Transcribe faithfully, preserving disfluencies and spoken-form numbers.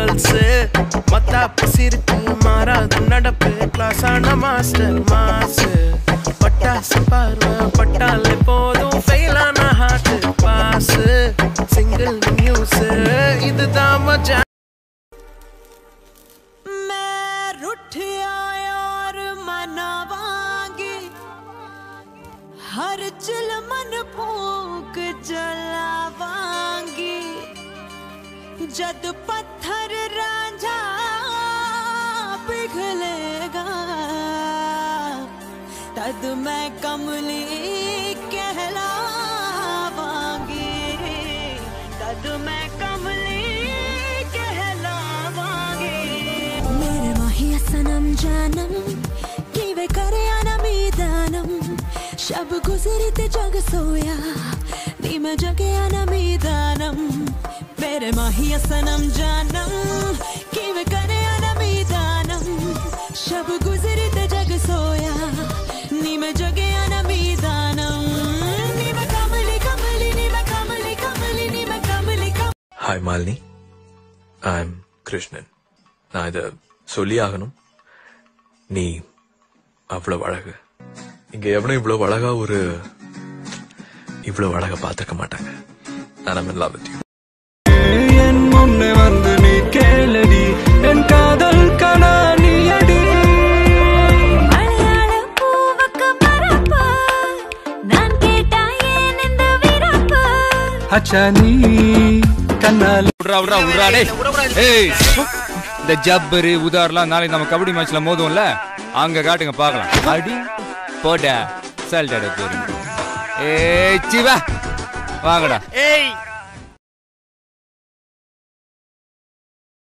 Pulse மத்தாப்பு சிரிப்பு மாறாத நடப்பு கிளாஸான மாஸ்டர் மாசு பட்டாசு பார்வை பட்டாலே போதும் ஃபெயிலான ஹார்ட் பாஸ் சிங்கிள் நியூஸ் இதுதான் மஜா हर चिल मन फूक जलावांगी जद पत्थर रांझा पिघलेगा तद मैं कमली कहलावांगी तद मैं कमली कहलावांगी मेरे माहिया सनम जानम कि वे करे अनमीदानम शब गुजरी ते जग सोया नी मैं जगे अनमीदानम मेरे माहिया सनम जानम कि वे करे अनमीदानम शब गुजरी ते जग सोया नी मैं जगे अनमीदानम नी मैं कमली कमली नी मैं कमली कमली नी मैं कमली कम Hi Malini, I'm Krishnan. நான் இதை சொல்லி ஆகணும். நீ அவ்வளவு அழகு. இங்க எவனும் இவ்வளவு அழகா ஒரு இவ்வளவு அழகா பார்த்திருக்க மாட்டாங்க. நான் in love with you. என் முன்னே வந்து நீ கேளடி என் காதல் கனானி அடி மலையாள பூவுக்கு மரப்பு நான் கேட்டா ஏன் இந்த விரப்பு அச்சா நீ கண்ணால் உட்ரா உட்ரா உட்ரா டேய் ஏய் இந்த ஜப்பரு உதார்லாம் நாளைக்கு நம்ம கபடி மேட்ச்ல மோதுவோம்ல அங்க காட்டுங்க பார்க்கலாம் அடி போடா சல்டட போறீங்க ஏய் சிவா வாங்கடா ஏய்